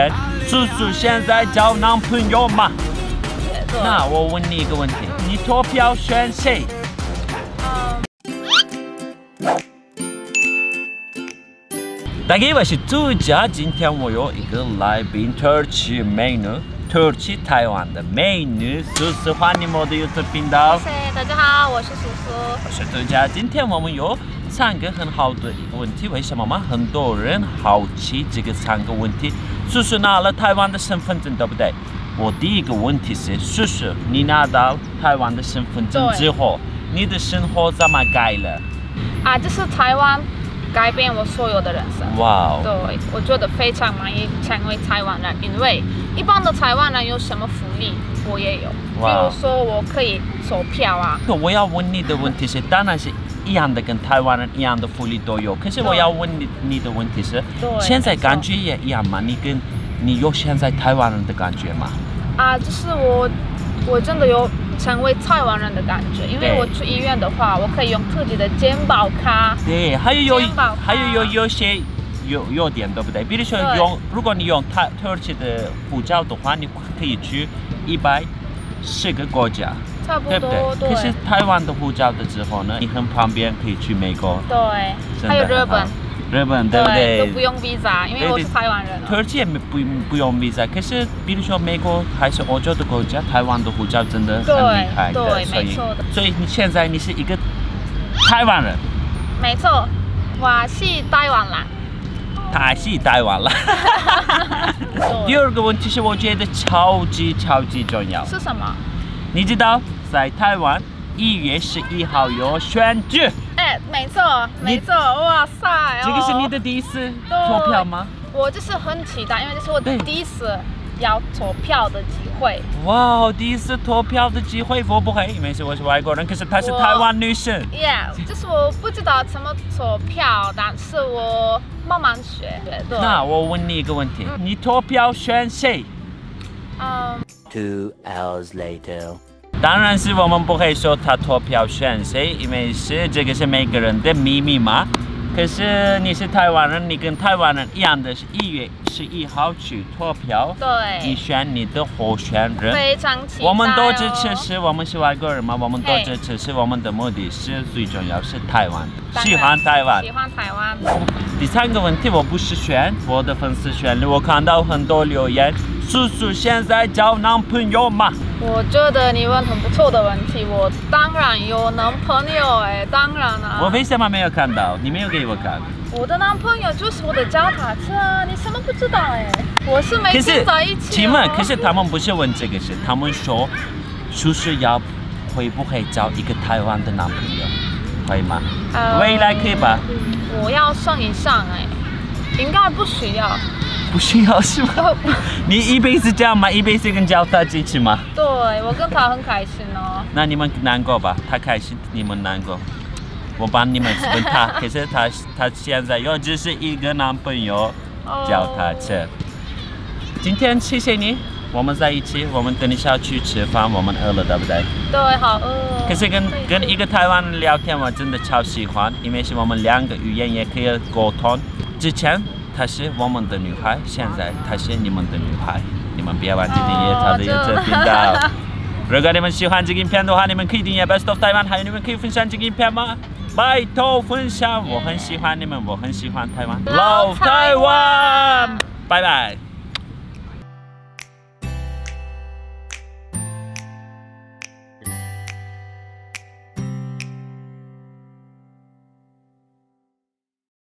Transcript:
叔叔现在交男朋友吗？那我问你一个问题，你投票选谁？大家我是朱家，今天我有一个来宾，土耳美女，土耳其台湾的美女，叔叔欢迎我的 YouTube 频道。 谢谢大家好，我是叔叔。 我是朱家，今天我们有3个很好的一个问题，为什么吗？很多人好奇这个3个问题。叔叔拿了台湾的身份证，对不对？我第一个问题是，叔叔，你拿到台湾的身份证之后，你的生活怎么改了？ 就是台湾改变我所有的人生。 哇！ 对，我觉得非常满意成为台湾人，因为一般的台湾人有什么福利，我也有。比如说，我可以投票啊。 我要问你的问题是，当然是一样的，跟台湾人一样的福利都有。可是我要问你的问题是，现在感觉也一样吗？你有现在台湾人的感觉吗？ 就是我真的有成为台湾人的感觉，因为我去医院的话，我可以用自己的健保卡。对，还有些优点，对不对？比如说如果你用土耳其的护照的话，你可以去110个国家， 差不多， 对不对？可是台湾的护照的之后呢，你很方便可以去美国， 对，还有日本， 对不对？ 都不用 visa， 因为我是台湾人。 土耳其也不用 visa， 可是比如说美国还是欧洲的国家，台湾的护照真的很厉害的， 对，没错的。 所以你现在是一个台湾人。 没错，我是台湾人。 他是台湾人。第二个问题是，我觉得超级重要。 是什么？ 你知道在台湾1月11号有选举？ 没错，哇塞！ 这个是你的第一次投票吗？ 我就是很期待，因为这是我的第一次要投票的机会。 哇，第一次投票的机会，我不会，因为我是外国人，可是她是台湾女生。 就是我不知道怎么投票，但是我慢慢学。对。 那我问你一个问题，你投票选谁？2 hours later。当然是我们不会说他投票选谁，因为这个是每个人的秘密嘛。可是你是台湾人，你跟台湾人一样的是1月11号去投票， 对， 你选你的候选人。 非常期待。 我们都支持，我们是外国人嘛，我们都支持，我们的目的是最重要是台湾，喜欢台湾。第3个问题，我不是选，我的粉丝选了，我看到很多留言，叔叔现在交男朋友吗？ 我觉得你问很不错的问题，我当然有男朋友当然啊。 我为什么没有看到？你没有给我看。 我的男朋友就是我的脚踏车啊，你什么不知道我是每天在一起。 请问，可是他们不是问这个事，他们说叔叔会不会找一个台湾的男朋友，可以吗？未来可以吧？ 我要生以上应该不需要。 不需要是吗？你一辈子这样吗？一辈子跟脚踏一起吗？ 对，我跟他很开心哦。 那你们难过吧？他开心，你们难过。我帮你们问他，可是他现在只是一个男朋友，脚踏车。今天谢谢你，我们在一起，我们等一下去吃饭，我们饿了，对不对？ 对，好饿。 可是跟一个台湾人聊天，我真的超喜欢，因为是我们2个语言也可以沟通。之前她是我们的女孩，现在她是你们的女孩，你们别忘记订阅她的 YouTube 频道。如果你们喜欢这个影片的话，你们可以订阅 Best of Taiwan， 还有你们可以分享这个影片吗？拜托分享，我很喜欢你们，我很喜欢台湾， Love 台湾，拜拜。